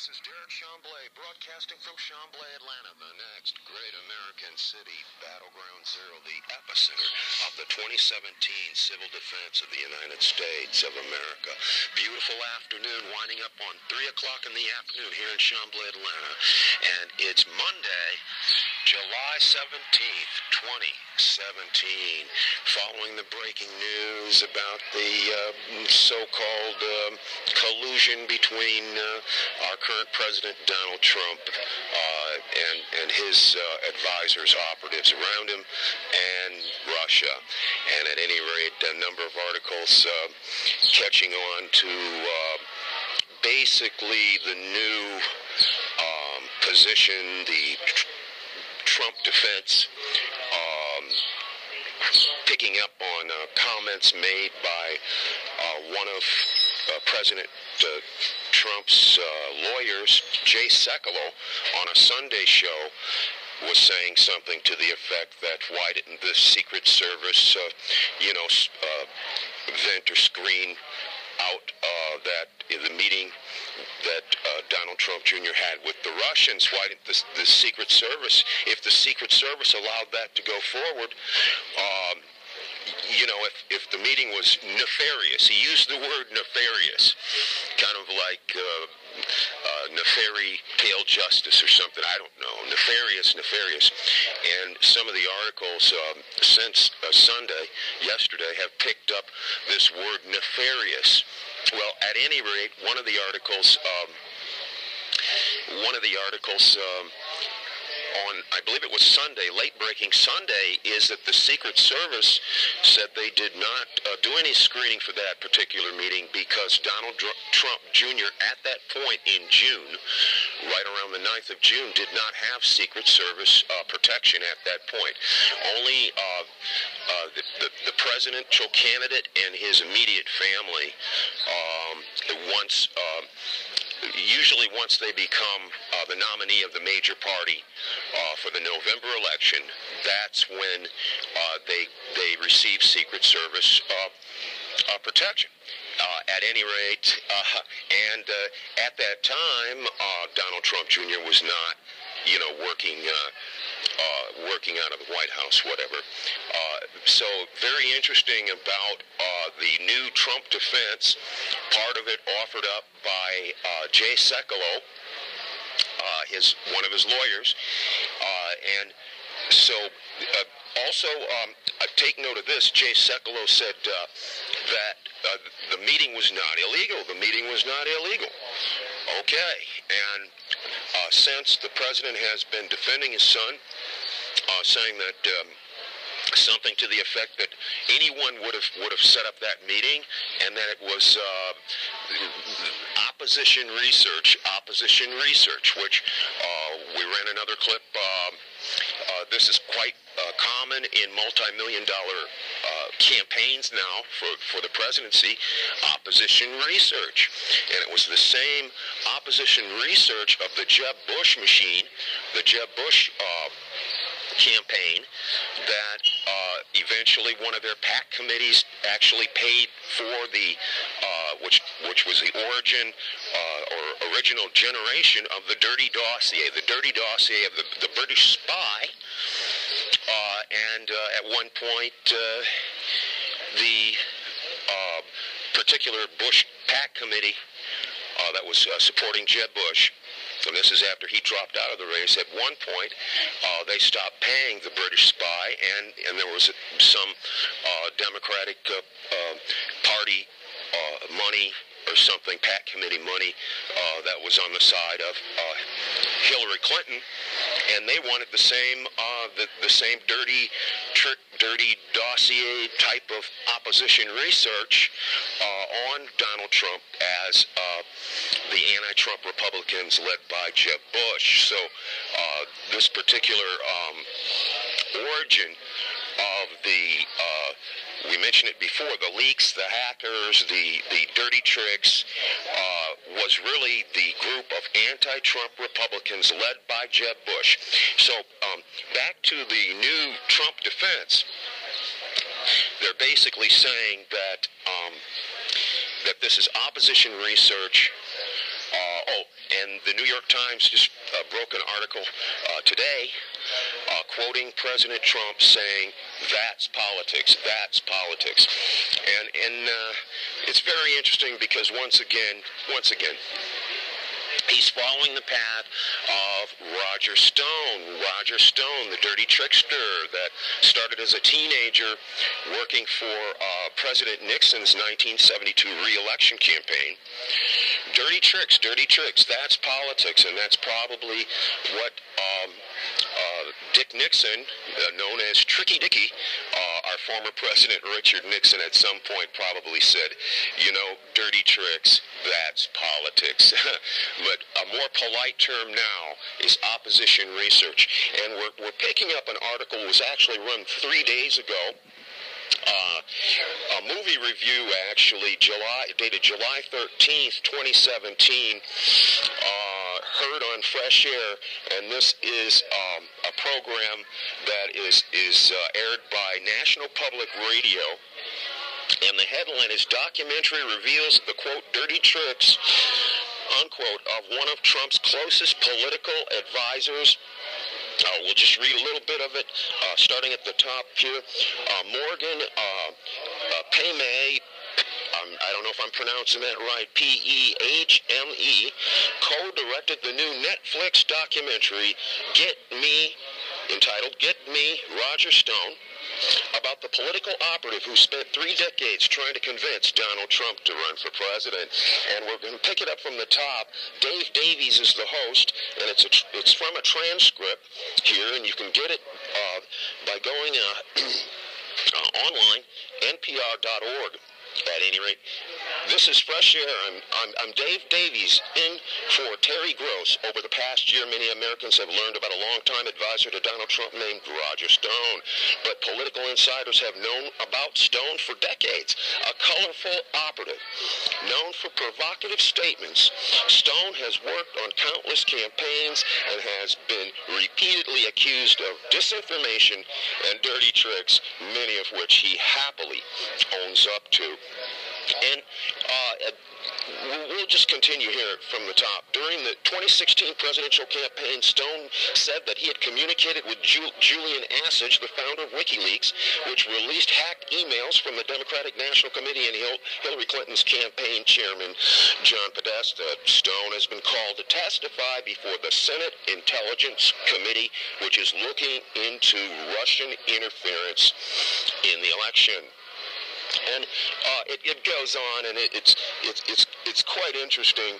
This is Derek Chamblay broadcasting from Chamblay, Atlanta, the next great American city, Battleground Zero, the epicenter of the 2017 Civil Defense of the United States of America. Beautiful afternoon, winding up on 3 o'clock in the afternoon here in Chamblay, Atlanta. And it's Monday, July 17th, 2017. Following the breaking news about the so-called collusion between our current President Donald Trump and his advisors, operatives around him, and Russia. And at any rate, a number of articles catching on to basically the new position, the Trump defense, picking up on comments made by one of President Trump's lawyers, Jay Sekulow, on a Sunday show, was saying something to the effect that why didn't the Secret Service, vent or screen out that in the meeting that Donald Trump Jr. had with the Russians? Why didn't the Secret Service, if the Secret Service allowed that to go forward, if the meeting was nefarious, he used the word nefarious, kind of like nefari pale justice or something, I don't know, nefarious. And some of the articles since yesterday, have picked up this word nefarious. Well, at any rate, one of the articles on, I believe it was Sunday, late-breaking Sunday, is that the Secret Service said they did not do any screening for that particular meeting because Donald Trump Jr. at that point in June, right around the 9th of June, did not have Secret Service protection at that point. Only the presidential candidate and his immediate family, usually once they become the nominee of the major party for the November election, that's when they receive Secret Service protection. At any rate, at that time, Donald Trump Jr. was not, working out of the White House, whatever. So very interesting about the new Trump defense, part of it offered up by Jay Sekulow, one of his lawyers, and so also take note of this. Jay Sekulow said that the meeting was not illegal. The meeting was not illegal. Okay, and since the president has been defending his son, saying that something to the effect that anyone would have set up that meeting, and that it was opposition research, which we ran another clip. This is quite common in multi-million-dollar campaigns now for the presidency, opposition research. And it was the same opposition research of the Jeb Bush machine, the Jeb Bush campaign, that eventually one of their PAC committees actually paid for the which was the origin or original generation of the dirty dossier of the British spy. And at one point, the particular Bush PAC committee that was supporting Jeb Bush, and this is after he dropped out of the race, at one point they stopped paying the British spy, and there was some Democratic Party money or something, PAC committee money, that was on the side of Hillary Clinton, and they wanted the same dirty dossier type of opposition research on Donald Trump as the anti-Trump Republicans led by Jeb Bush. So this particular origin of we mentioned it before, the leaks, the hackers, the dirty tricks, was really the group of anti-Trump Republicans led by Jeb Bush. So back to the new Trump defense, they're basically saying that that this is opposition research. And the New York Times just broke an article today quoting President Trump saying, "That's politics, that's politics." And it's very interesting because once again, he's following the path of Roger Stone. Roger Stone, the dirty trickster that started as a teenager working for President Nixon's 1972 re-election campaign. Dirty tricks, that's politics, and that's probably what Dick Nixon, known as Tricky Dicky, our former President Richard Nixon at some point probably said, you know, dirty tricks, that's politics. But a more polite term now is opposition research. And we're picking up an article that was actually run 3 days ago. A movie review, actually, dated July 13th, 2017, heard on Fresh Air, and this is a program that is aired by National Public Radio, and the headline is "Documentary Reveals the, quote, dirty tricks, unquote, of one of Trump's closest political advisors." We'll just read a little bit of it, starting at the top here. Morgan Pehme, I don't know if I'm pronouncing that right, P-E-H-M-E, co-directed the new Netflix documentary, entitled Get Me, Roger Stone, about the political operative who spent 3 decades trying to convince Donald Trump to run for president. And we're going to pick it up from the top. Dave Davies is the host, and it's from a transcript here, and you can get it by going online, npr.org. At any rate, this is Fresh Air. I'm Dave Davies, in for Terry Gross. Over the past year, many Americans have learned about a longtime advisor to Donald Trump named Roger Stone. But political insiders have known about Stone for decades. A colorful operative, known for provocative statements, Stone has worked on countless campaigns and has been repeatedly accused of disinformation and dirty tricks, many of which he happily owns up to. And we'll just continue here from the top. During the 2016 presidential campaign, Stone said that he had communicated with Julian Assange, the founder of WikiLeaks, which released hacked emails from the Democratic National Committee and Hillary Clinton's campaign chairman, John Podesta. Stone has been called to testify before the Senate Intelligence Committee, which is looking into Russian interference in the election. And it goes on, and it's quite interesting.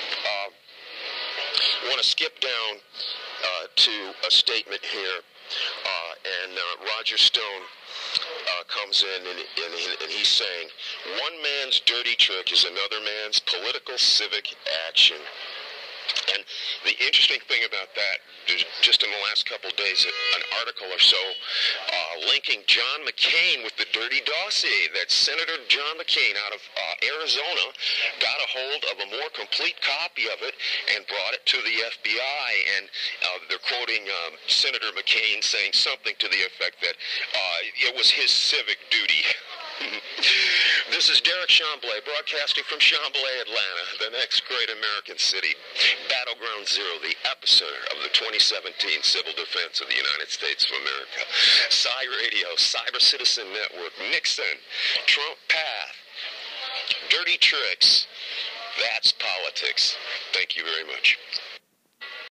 I want to skip down to a statement here, and Roger Stone comes in, and he's saying, "One man's dirty trick is another man's political civic action." And the interesting thing about that, just in the last couple of days, an article or so linking John McCain with the dirty dossier, that Senator John McCain out of Arizona got a hold of a more complete copy of it and brought it to the FBI. And they're quoting Senator McCain saying something to the effect that it was his civic duty. This is Derek Chamblay, broadcasting from Chamblay, Atlanta, the next great American city. Battleground Zero, the epicenter of the 2017 civil defense of the United States of America. Psy Radio, Cyber Citizen Network, Nixon, Trump path, dirty tricks. That's politics. Thank you very much.